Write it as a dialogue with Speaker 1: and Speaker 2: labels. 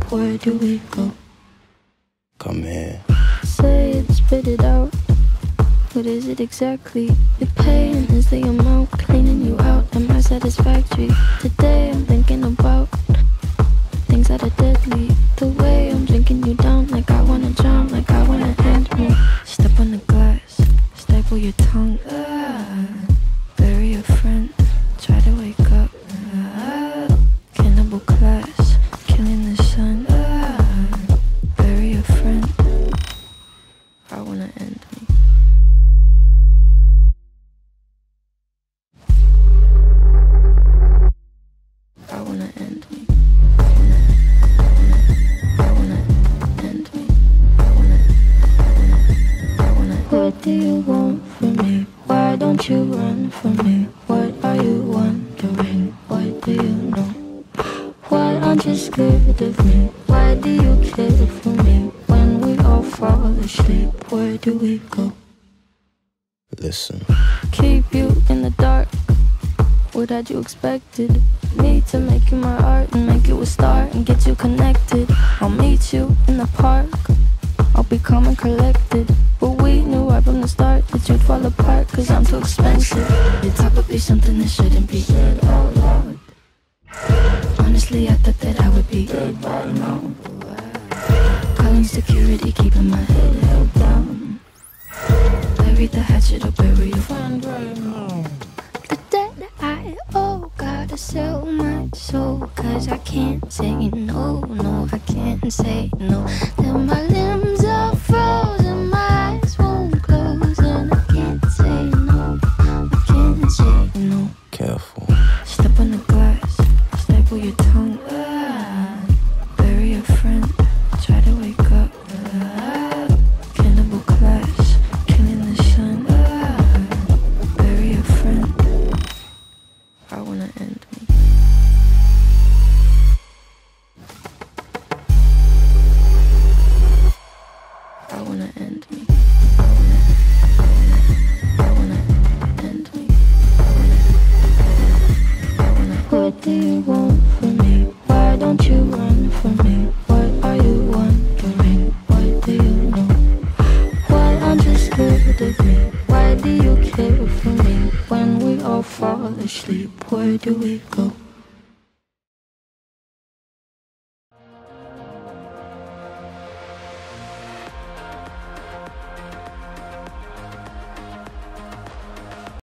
Speaker 1: where do we go?
Speaker 2: Come here.
Speaker 1: Say it, spit it out. What is it exactly? Your pain is the amount cleaning you out. Am I satisfactory? Today I'm thinking about things that are deadly. The way I'm drinking you down, like I wanna drown, like I wanna end me. Step on the glass, staple your tongue. Bury a friend, try to wake up. Cannibal class, killing the sun. Bury a friend, I wanna end me. I wanna end me. I wanna end me. What do you want from me? Why don't you run from me? What are you wondering? What do you know? Why aren't you scared of me? Why do you care for me? When we all fall asleep, where do we go?
Speaker 2: Listen.
Speaker 1: Keep you in the dark. What had you expected? Me to make you my art and make you a star and get you connected. I'll meet you in the park. I'll be calm and collected. But we knew right from the start that you'd fall apart, cause I'm too expensive. Your talk would be something that shouldn't be said out loud. Honestly, I thought that I would be dead by now. Calling security, keeping my head held down. Bury the hatchet or bury your friend right now. The debt I owe, gotta sell my soul, cause I can't say no, no, I can't say no. Then my limbs are frozen, my eyes won't close, and I can't say no, I can't say no.
Speaker 2: Careful.
Speaker 1: Step on the glass, staple your tongue. Bury a friend, try to wake up. Cannibal class, killing the sun. Bury a friend, I wanna end me. I wanna end me. I wanna end me. What do you want from me? Why don't you run from me? What are you wondering? What do you know? Why aren't you scared of me? Why do you care for me? When we all fall asleep, where do we go?